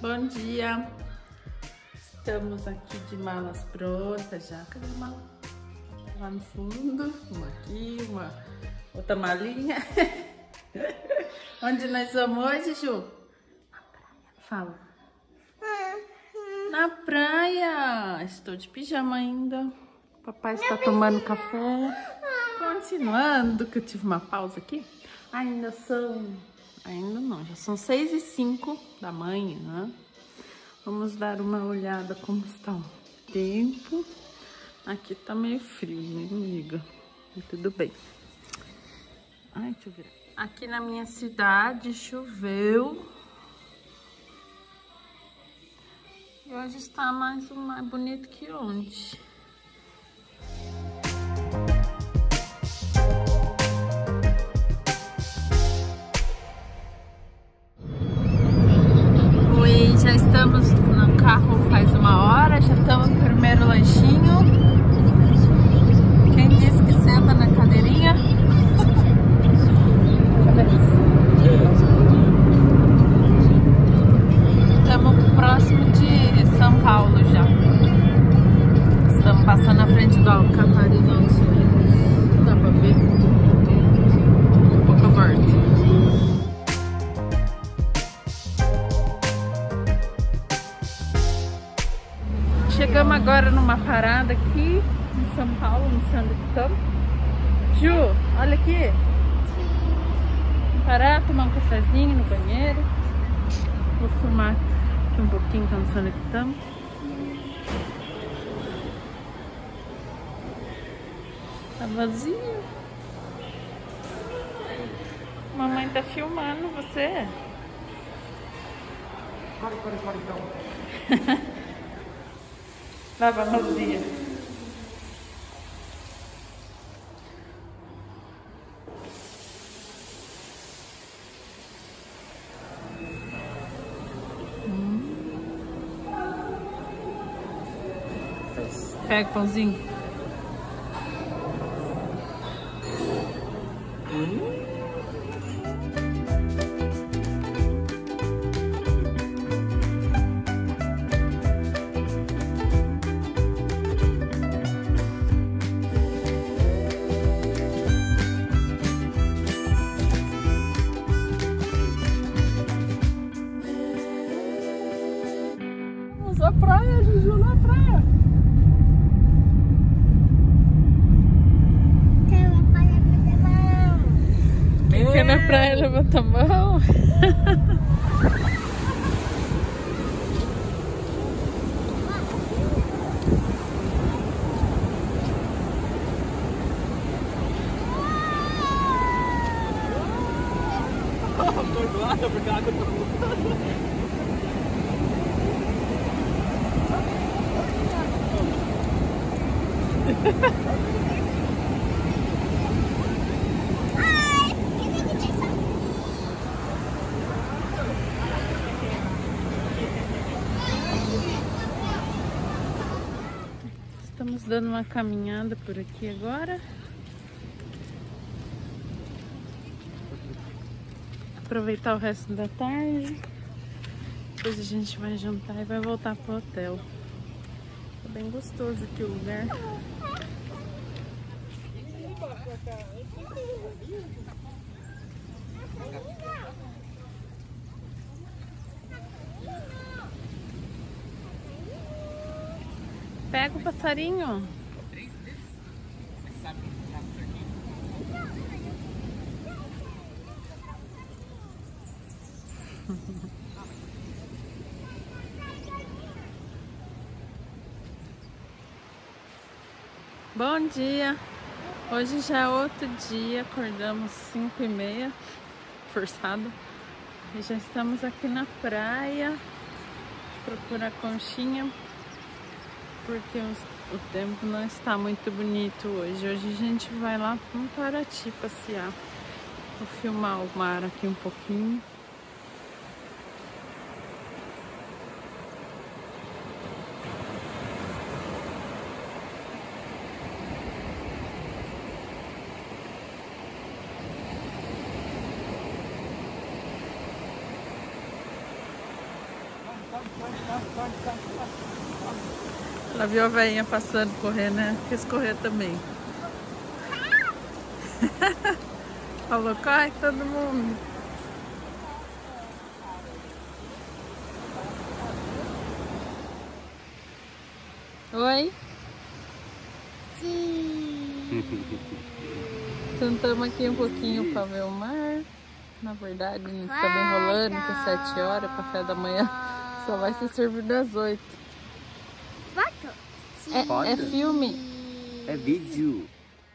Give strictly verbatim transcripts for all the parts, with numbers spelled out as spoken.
Bom dia! Estamos aqui de malas prontas já. Cadê a mala? Lá no fundo, uma aqui, uma outra malinha. Onde nós vamos hoje, Ju? Na praia. Fala. Na praia. Estou de pijama ainda. Papai está tomando café. Continuando, que eu tive uma pausa aqui. Ainda são... Ainda não, já são seis e cinco da manhã, né? Vamos dar uma olhada como está o tempo. Aqui tá meio frio, né, amiga? Mas tudo bem. Ai, deixa eu virar. Aqui na minha cidade choveu. E hoje está mais, mais bonito que ontem. Já estamos no carro faz uma hora, já estamos no primeiro lanchinho. Quem disse que senta na cadeirinha? Estamos próximo de São Paulo já. Estamos passando na frente do Alcatarina. Não dá pra ver. Um pouco verde. Chegamos agora numa parada aqui em São Paulo, no centro de campo. Ju, olha aqui. Parar, tomar um cafezinho no banheiro. Vou filmar aqui um pouquinho no centro de campo. Tá vazio. Mamãe tá filmando você. Corre, corre, corre, então. Lava vazia. Hum. Pega o pãozinho. Hum. Na praia, Juju, na praia. Quem quer na praia, levanta a mão. Atordoada porque a água tá voltando. Estamos dando uma caminhada por aqui agora. Aproveitar o resto da tarde. Depois a gente vai jantar e vai voltar pro hotel. Tá bem gostoso aqui o lugar. Pega o passarinho. Bom dia! Hoje já é outro dia, acordamos cinco e meia, forçado. E já estamos aqui na praia, procurar conchinha, porque os, o tempo não está muito bonito hoje. Hoje a gente vai lá para Paraty passear. Vou filmar o mar aqui um pouquinho. Ela viu a velhinha passando, correndo, né? Quis correr também. Falou, corre todo mundo. Oi? Sim. Sentamos aqui um pouquinho para ver o mar. Na verdade, a gente tá bem enrolando, que é sete horas, café da manhã só vai ser servido às oito. Foto? É, é filme. É vídeo.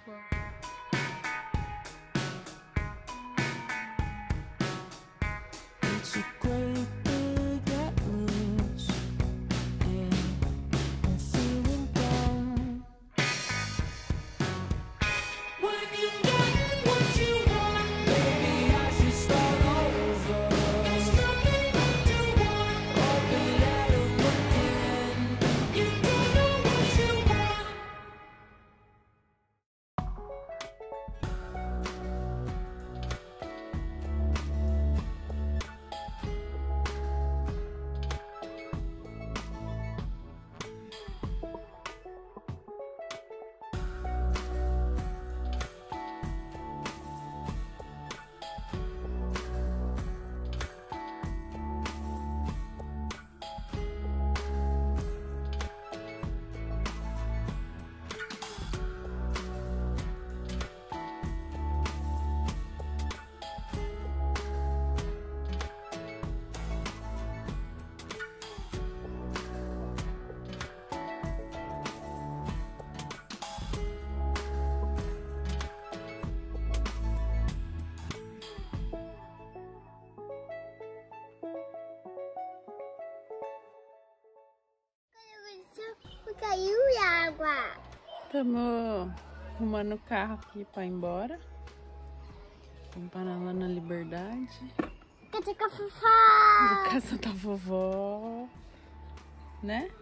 Caiu água. Estamos arrumando o carro aqui para ir embora. Vamos parar lá na Liberdade. Cadê a vovó? Na casa da vovó. Né?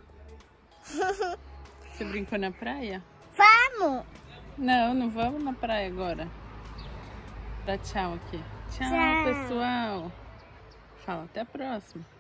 Você brincou na praia? Vamos. Não, não vamos na praia agora. Dá tchau aqui. Tchau, Tchau. pessoal. Fala, até a próxima.